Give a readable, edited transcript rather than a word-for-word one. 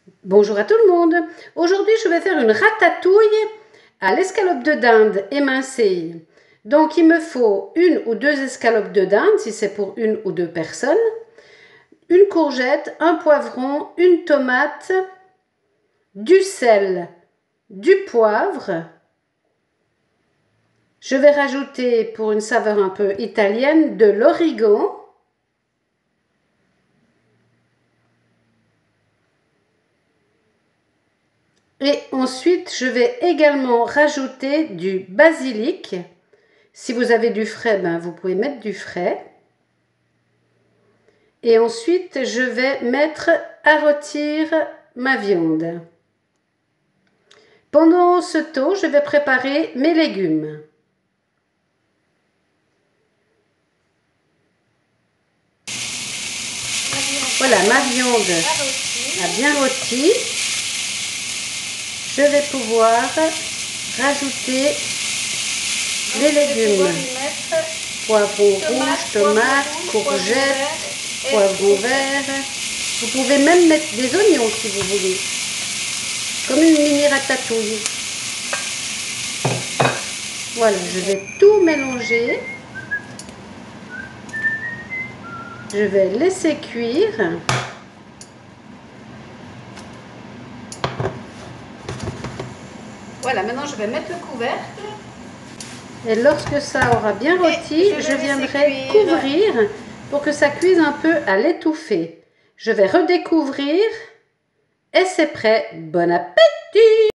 Bonjour à tout le monde. Aujourd'hui, je vais faire une ratatouille à l'escalope de dinde émincée. Donc, il me faut une ou deux escalopes de dinde, si c'est pour une ou deux personnes, une courgette, un poivron, une tomate, du sel, du poivre. Je vais rajouter, pour une saveur un peu italienne, de l'origan. Et ensuite, je vais également rajouter du basilic. Si vous avez du frais, vous pouvez mettre du frais. Et ensuite, je vais mettre à rôtir ma viande. Pendant ce temps, je vais préparer mes légumes. Voilà, ma viande a bien rôti. Je vais pouvoir rajouter les légumes. Poivron rouge, tomate, courgette, poivron vert. Vous pouvez même mettre des oignons si vous voulez. Comme une mini ratatouille. Voilà, je vais tout mélanger. Je vais laisser cuire. Voilà, maintenant je vais mettre le couvercle. Et lorsque ça aura bien rôti, je viendrai couvrir pour que ça cuise un peu à l'étouffée. Je vais redécouvrir et c'est prêt. Bon appétit!